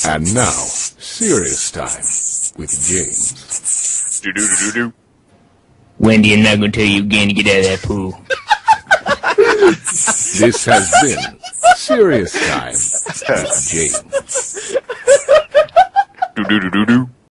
And now, serious time with James. Do-do-do-do-do. Wendy, I'm not gonna tell you again to get out of that pool. This has been serious time with James. Do-do-do-do-do.